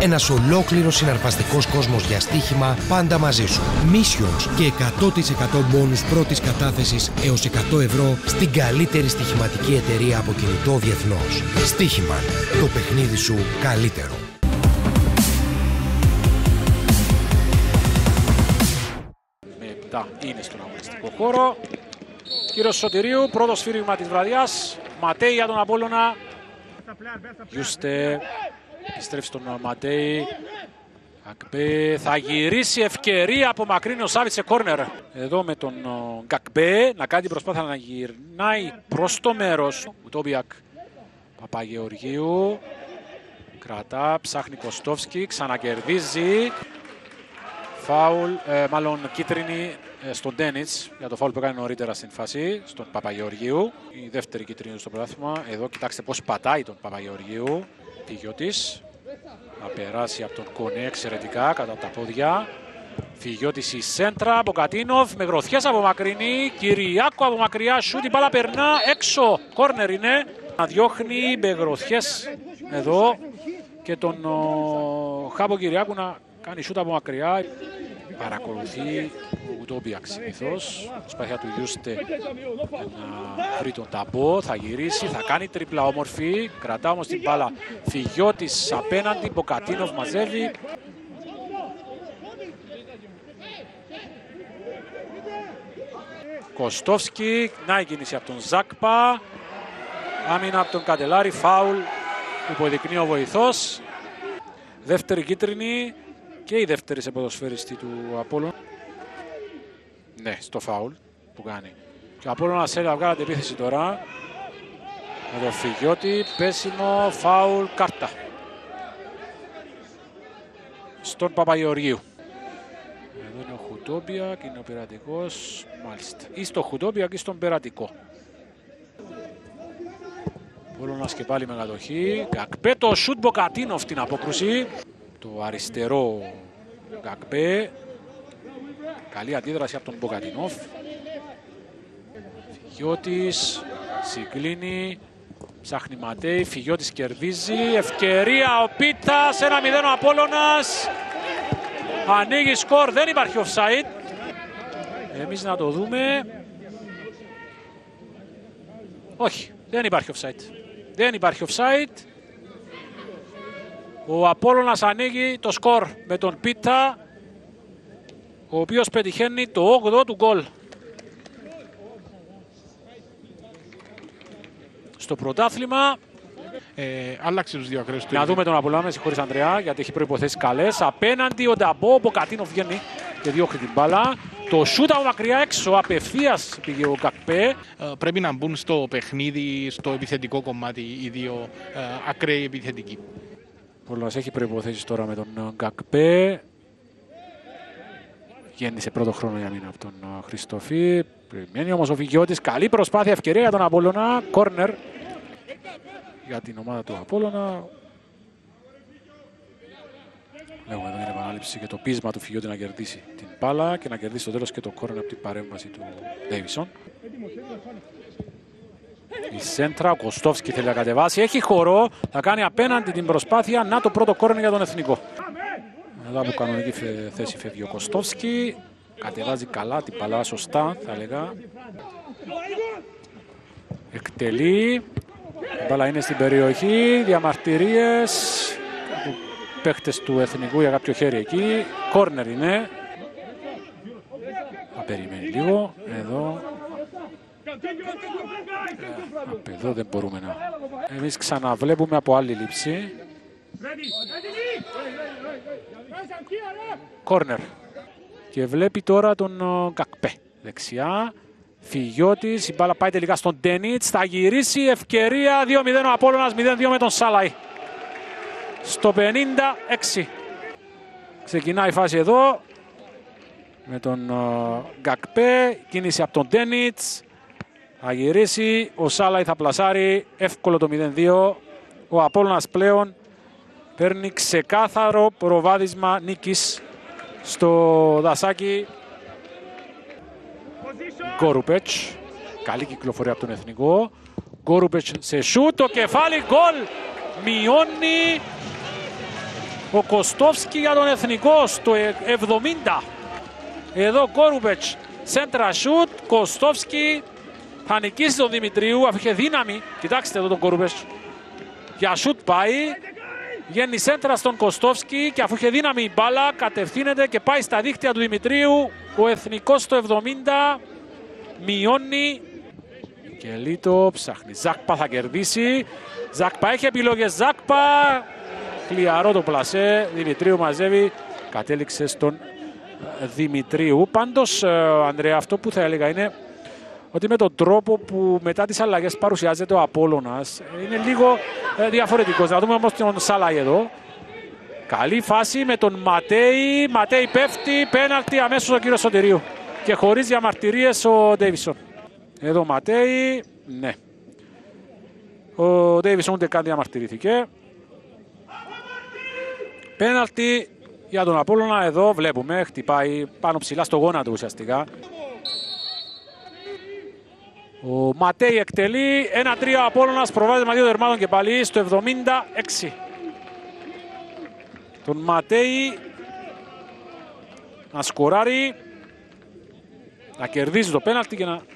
Ένας ολόκληρος συναρπαστικός κόσμος για στοίχημα πάντα μαζί σου. Missions και 100% μπόνους πρώτης κατάθεσης έως 100 ευρώ στην καλύτερη στοιχηματική εταιρεία από κινητό διεθνώς. Στοίχημαν. Το παιχνίδι σου καλύτερο. Με 7 είναι στον αγωνιστικό χώρο. Κύριος Σωτηρίου, πρώτο σφύριγμα της βραδιάς. Ματέι για τον Απόλλωνα. Γιούστε επιστρέφει στον Ματέι. Γκακμπέ θα γυρίσει, ευκαιρία από μακρύνει ο Σάβιτς σε κόρνερ. Εδώ με τον Γκακμπέ να κάνει την προσπάθεια να γυρνάει προς το μέρος. Ουτόμπιακ Παπαγεωργίου. Κρατά, ψάχνει Κωστόφσκι, ξανακερδίζει. Φάουλ, μάλλον κίτρινη στον Ντένιτς για το φάουλ που έκανε νωρίτερα στην φάση, στον Παπαγεωργίου. Η δεύτερη κίτρινη στο πρωτάθλημα. Εδώ κοιτάξτε πώς πατάει τον Παπαγεωργίου. Φυγιώτης. Να περάσει από τον Κονέ εξαιρετικά κατά τα πόδια. Φυγιώτης η σέντρα, Μποκατίνοφ με γροθιές από μακρινή. Κυριάκο από μακριά, σούτ, η μπάλα περνά έξω. Κόρνερ είναι. Να διώχνει με γροθιές εδώ και τον Χάπο Κυριάκου να κάνει σούτ από μακριά. Παρακολουθεί ο Ουτόμπιακ συνήθως. Προσπάθεια του Γιούστε να βρει τον ταμπό. Θα γυρίσει, θα κάνει τρίπλα όμορφη. Κρατά όμως την μπάλα. Φυγιώτης απέναντι. Μποκατίνοφ μαζεύει. Κωστόφσκι. Να η κίνηση από τον Ζάκπα. Άμυνα από τον Καντελάρη. Φάουλ που υποδεικνύει ο βοηθός. Δεύτερη κίτρινη. Και η δεύτερη σε ποδοσφαιριστή του Απόλλωνα. Ναι, στο φάουλ που κάνει. Και ο Απόλλωνας θέλει να βγάλει την επίθεση τώρα. Με το Φυγιώτη, πέσιμο, φάουλ, κάρτα. Στον Παπαγεωργίου. Εδώ είναι ο Χουτόμπιακ, είναι ο Περατικός, μάλιστα. Ή στο Χουτόμπιακ ή στον Περατικό. Απόλλωνας και πάλι με κατοχή. Γκακμπέ, το σουτ Μποκατίνοφ την απόκρουση. Το αριστερό Γκακμπέ. Καλή αντίδραση από τον Μποκατίνοφ. Φυγιώτης συγκλίνει. Ψάχνει Ματέι. Φυγιώτης κερδίζει. Ευκαιρία ο Πίτας. 1-0 ο Απόλλωνας. Ανοίγει σκορ. Δεν υπάρχει offside. Εμείς να το δούμε. Όχι. Δεν υπάρχει offside. Δεν υπάρχει offside. Ο Απόλλωνας ανοίγει το σκορ με τον Πίτα, ο οποίος πετυχαίνει το 8ο του γκολ. Στο πρωτάθλημα. Άλλαξε τους δύο ακραίους του. Να δούμε τον Απόλλωνα, με συγχωρείς Ανδρέα, γιατί έχει προϋποθέσεις καλές. Απέναντι ο Νταμπό, ο Μποκατίνοφ βγαίνει και διώχνει την μπάλα. Το σούτ από μακριά έξω, απευθείας πήγε ο Γκακμπέ. Πρέπει να μπουν στο παιχνίδι, στο επιθετικό κομμάτι, οι δύο ακραίοι επιθετικοί. Ο Απόλλωνας έχει προϋποθέσεις τώρα με τον Γκακμπέ. Γέννησε πρώτο χρόνο για μήνα από τον Χριστοφή. Περιμένει όμως ο Φυγιώτης. Καλή προσπάθεια, ευκαιρία για τον Απόλλωνα. Κόρνερ για την ομάδα του Απόλλωνα. Λέγουμε εδώ την επανάληψη και το πείσμα του Φυγιώτη να κερδίσει την μπάλα και να κερδίσει στο τέλος και το κόρνερ από την παρέμβαση του Ντέιβισον. Η σέντρα, ο Κωστόφσκι θέλει να κατεβάσει, έχει χώρο, θα κάνει απέναντι την προσπάθεια. Να το πρώτο κόρνερ για τον Εθνικό. Εδώ από κανονική θέση φεύγει ο Κωστόφσκι. Κατεβάζει καλά την μπάλα, σωστά θα έλεγα. Εκτελεί. Η μπάλα είναι στην περιοχή, διαμαρτυρίες. Παίχτες του Εθνικού για κάποιο χέρι εκεί. Κόρνερ είναι. Θα περιμένει λίγο. Εδώ. Από εδώ δεν μπορούμε να... Εμείς ξαναβλέπουμε από άλλη λήψη. Κόρνερ. Και βλέπει τώρα τον Γκακμπέ. Δεξιά. Φυγιώτης. Η μπάλα πάει τελικά στον Ντένιτς. Θα γυρίσει. Ευκαιρία. 2-0 ο Απόλλωνας. 0-2 με τον Σάλαϊ. Στο 56. Ξεκινάει η φάση εδώ. Με τον Γκακμπέ. Κίνηση από τον Ντένιτς. Θα γυρίσει, ο Σάλαϊ θα πλασάρει, εύκολο το 0-2. Ο Απόλλωνας πλέον παίρνει ξεκάθαρο προβάδισμα νίκης στο δασάκι. Γκόρουπετς, καλή κυκλοφορία από τον Εθνικό. Γκόρουπετς σε σούτ, το κεφάλι, γκολ! Μειώνει Ο Κωστόφσκι για τον Εθνικό στο 70. Εδώ Κόρουπετς, σέντρα σούτ, Κωστόφσκι θα νικήσει τον Δημητρίου αφού είχε δύναμη. Κοιτάξτε εδώ τον Κόρουπετς. Για σούτ πάει, βγαίνει σέντρα στον Κωστόφσκι και αφού είχε δύναμη η μπάλα κατευθύνεται και πάει στα δίχτυα του Δημητρίου. Ο Εθνικός στο 70 μειώνει. Και Λίτο ψάχνει. Ζάκπα θα κερδίσει. Ζάκπα έχει επιλογές. Ζάκπα. Χλιαρό το πλασέ. Δημητρίου μαζεύει. Κατέληξε στον Δημητρίου. Πάντως, Ανδρέα, αυτό που θα έλεγα είναι ότι με τον τρόπο που μετά τις αλλαγές παρουσιάζεται ο Απόλλωνας είναι λίγο διαφορετικός. Να δούμε όμως τον Σάλαϊ εδώ. Καλή φάση με τον Ματέι. Ματέι πέφτει. Πέναλτι αμέσως ο κύριος Σωτηρίου. Και χωρίς διαμαρτυρίες ο Ντέιβισον. Εδώ Ματέι. Ναι. Ο Ντέιβισον ούτε καν διαμαρτυρήθηκε. Πέναλτι για τον Απόλλωνα. Εδώ βλέπουμε. Χτυπάει πάνω ψηλά στο γόνατο ουσιαστικά. Ο Ματέι εκτελεί. 1-3 ο Απόλλωνας. Προβάδισμα με 2 δερμάτων και πάλι στο 76. Τον Ματέι να σκοράρει. Να κερδίζει το πέναλτι και να...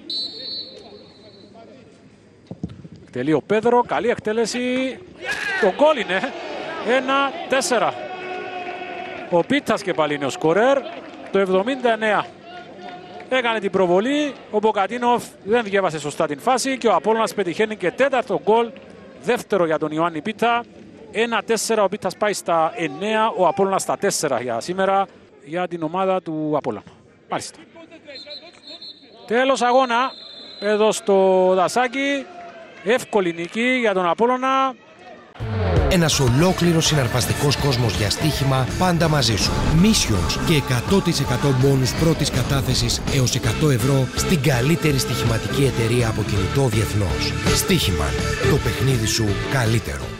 Εκτελεί ο Πέδρο. Καλή εκτέλεση. Το γκολ είναι. 1-4. Ο Πίτσας και πάλι είναι ο σκορέρ. Το 79. Έκανε την προβολή. Ο Μποκατίνοφ δεν διέβασε σωστά την φάση και ο Απόλλωνας πετυχαίνει και τέταρτο γκολ. Δεύτερο για τον Ιωάννη Πίτσα. 1-4. Ο Πίτσας πάει στα 9. Ο Απόλλωνας στα 4 για σήμερα για την ομάδα του Απόλλωνα. Μάλιστα. Τέλος αγώνα. Εδώ στο Δασάκι. Εύκολη νίκη για τον Απόλλωνα. Ένας ολόκληρος συναρπαστικός κόσμος για στοίχημα πάντα μαζί σου. Missions και 100% μπόνους πρώτης κατάθεσης έως 100 ευρώ στην καλύτερη στοιχηματική εταιρεία από κινητό διεθνώς. Στοίχημα. Το παιχνίδι σου καλύτερο.